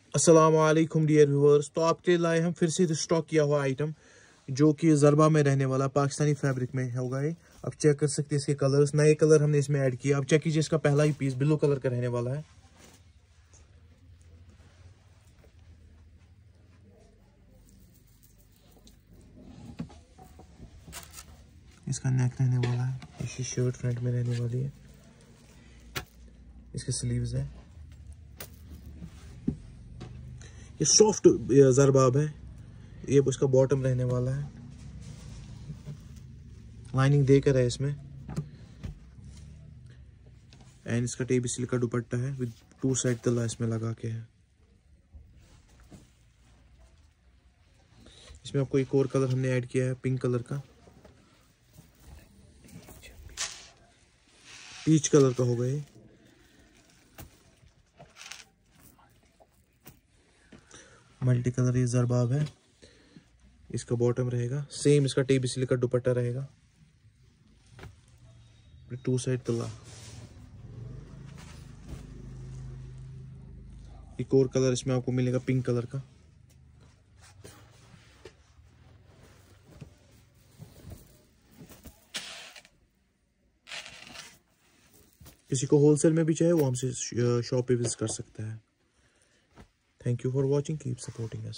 अस्सलामुअलैकुम dear viewers. तो आपके लाए हम फिर से स्टॉक किया हुआ आइटम जो कि ज़रबा में रहने वाला पाकिस्तानी फैब्रिक में होगा। ये आप चेक कर सकते हैं इसके कलर्स, नए कलर हमने इसमें ऐड किया। अब चेक कीजिए, इसका पहला ही पीस ब्लू कलर का रहने वाला है। इसका नेक रहने वाला है, इसकी शर्ट फ्रंट में रहने वाली है, इसके स्लीव्स है। ये सॉफ्ट ज़रबाब है। ये उसका बॉटम रहने वाला है, लाइनिंग देकर है इसमें। एंड इसका टेबी सिल्क का दुपट्टा है विद 2 साइड तला इसमें लगा के है। इसमें आपको एक और कलर हमने ऐड किया है, पिंक कलर का, पीच कलर का होगा ये। मल्टी कलर ये ज़रबाब है। इसका बॉटम रहेगा सेम, इसका टेबी सिल्क का दुपट्टा रहेगा, 2 साइड तला। एक और कलर इसमें आपको मिलेगा पिंक कलर का। किसी को होलसेल में भी चाहिए वो हमसे शॉप पे विजिट कर सकता है। Thank you for watching, keep supporting us.